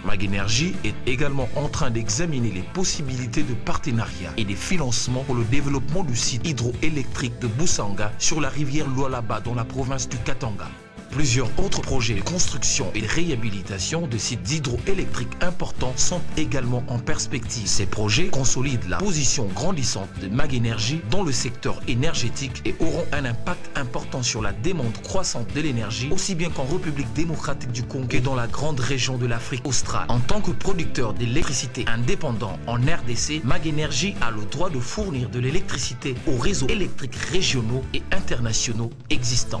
Mag Énergie est également en train d'examiner les possibilités de partenariat et des financements pour le développement du site hydroélectrique de Boussanga sur la rivière Lualaba dans la province du Katanga. Plusieurs autres projets de construction et de réhabilitation de sites hydroélectriques importants sont également en perspective. Ces projets consolident la position grandissante de Mag Énergie dans le secteur énergétique et auront un impact important sur la demande croissante de l'énergie, aussi bien qu'en République démocratique du Congo que dans la grande région de l'Afrique australe. En tant que producteur d'électricité indépendant en RDC, Mag Énergie a le droit de fournir de l'électricité aux réseaux électriques régionaux et internationaux existants.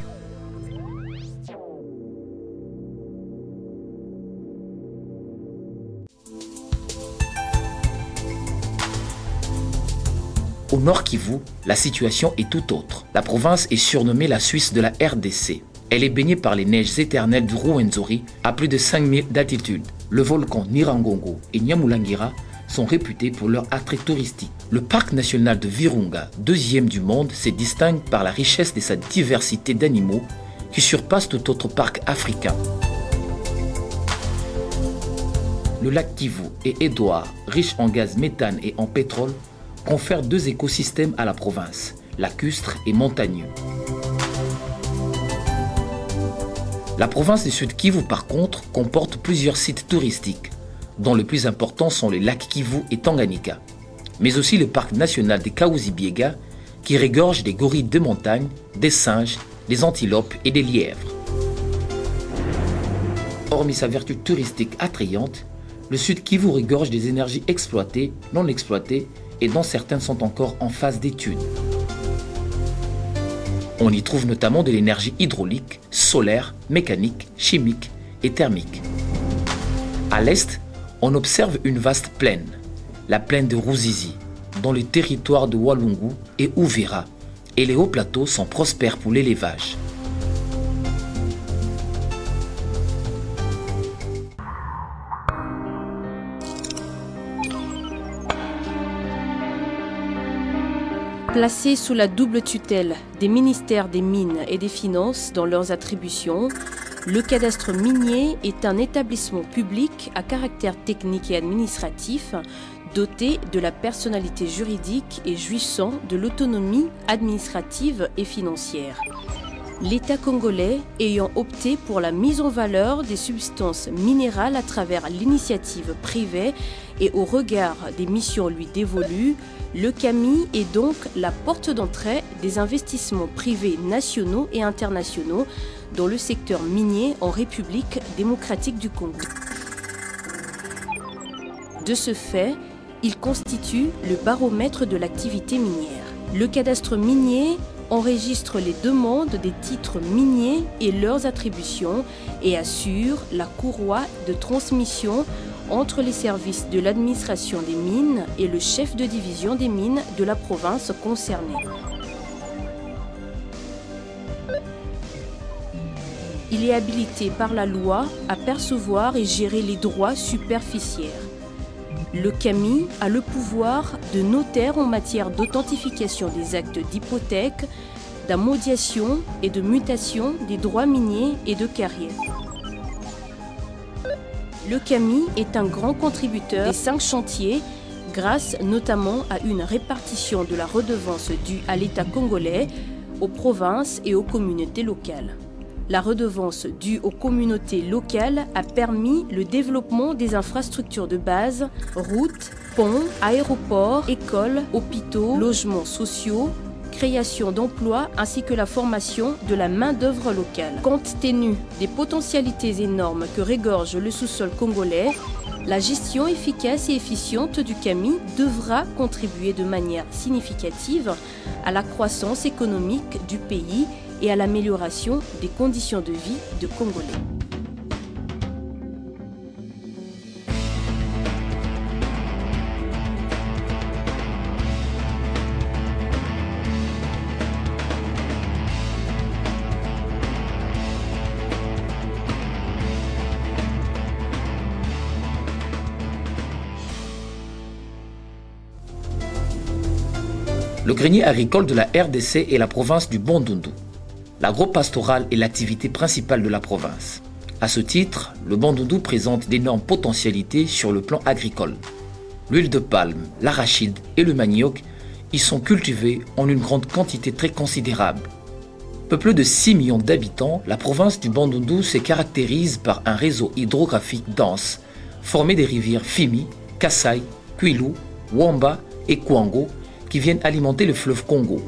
Au Nord Kivu, la situation est tout autre. La province est surnommée la Suisse de la RDC. Elle est baignée par les neiges éternelles du Rwenzori à plus de 5000 d'altitude. Le volcan Nirangongo et Nyamulangira sont réputés pour leur attrait touristique. Le parc national de Virunga, deuxième du monde, se distingue par la richesse de sa diversité d'animaux qui surpasse tout autre parc africain. Le lac Kivu et Édouard, riche en gaz méthane et en pétrole, confère deux écosystèmes à la province, lacustre et montagneux. La province du Sud Kivu, par contre, comporte plusieurs sites touristiques, dont les plus importants sont les lacs Kivu et Tanganyika, mais aussi le parc national des Kahuzi-Biega, qui regorge des gorilles de montagne, des singes, des antilopes et des lièvres. Hormis sa vertu touristique attrayante, le Sud Kivu regorge des énergies exploitées, non exploitées, et dont certaines sont encore en phase d'étude. On y trouve notamment de l'énergie hydraulique, solaire, mécanique, chimique et thermique. À l'est, on observe une vaste plaine, la plaine de Ruzizi, dans le territoire de Walungu et Uvira, et les hauts plateaux sont prospères pour l'élevage. Placé sous la double tutelle des ministères des Mines et des Finances dans leurs attributions, le cadastre minier est un établissement public à caractère technique et administratif doté de la personnalité juridique et jouissant de l'autonomie administrative et financière. L'État congolais ayant opté pour la mise en valeur des substances minérales à travers l'initiative privée et au regard des missions lui dévolues, le CAMI est donc la porte d'entrée des investissements privés nationaux et internationaux dans le secteur minier en République démocratique du Congo. De ce fait, il constitue le baromètre de l'activité minière. Le cadastre minier enregistre les demandes des titres miniers et leurs attributions et assure la courroie de transmission entre les services de l'administration des mines et le chef de division des mines de la province concernée. Il est habilité par la loi à percevoir et gérer les droits superficiaires. Le CAMI a le pouvoir de notaire en matière d'authentification des actes d'hypothèque, d'ammodiation et de mutation des droits miniers et de carrière. Le CAMI est un grand contributeur des 5 chantiers grâce notamment à une répartition de la redevance due à l'État congolais, aux provinces et aux communautés locales. La redevance due aux communautés locales a permis le développement des infrastructures de base, routes, ponts, aéroports, écoles, hôpitaux, logements sociaux, création d'emplois ainsi que la formation de la main-d'œuvre locale. Compte tenu des potentialités énormes que regorge le sous-sol congolais, la gestion efficace et efficiente du CAMI devra contribuer de manière significative à la croissance économique du pays et à l'amélioration des conditions de vie de Congolais. Le grenier agricole de la RDC est la province du Bandundu. L'agropastorale est l'activité principale de la province. À ce titre, le Bandundu présente d'énormes potentialités sur le plan agricole. L'huile de palme, l'arachide et le manioc y sont cultivés en une grande quantité très considérable. Peuplée de 6 millions d'habitants, la province du Bandundu se caractérise par un réseau hydrographique dense, formé des rivières Fimi, Kassai, Kwilu, Wamba et Kwango, qui viennent alimenter le fleuve Congo.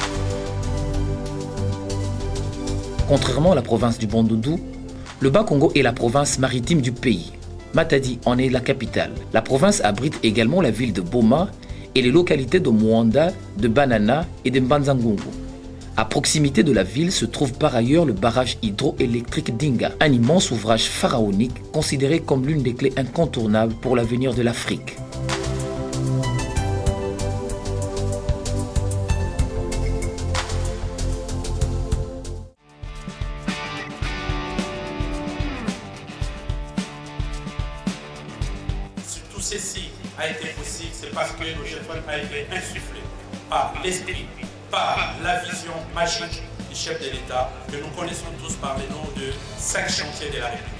Contrairement à la province du Bandundu, le Bas-Congo est la province maritime du pays. Matadi en est la capitale. La province abrite également la ville de Boma et les localités de Mwanda, de Banana et de Mbanzangungu. À proximité de la ville se trouve par ailleurs le barrage hydroélectrique d'Inga, un immense ouvrage pharaonique considéré comme l'une des clés incontournables pour l'avenir de l'Afrique. Si tout ceci a été possible, c'est parce que le chef a été insufflé par l'esprit, par la vision magique du chef de l'État que nous connaissons tous par le nom de 5 chantiers de la République.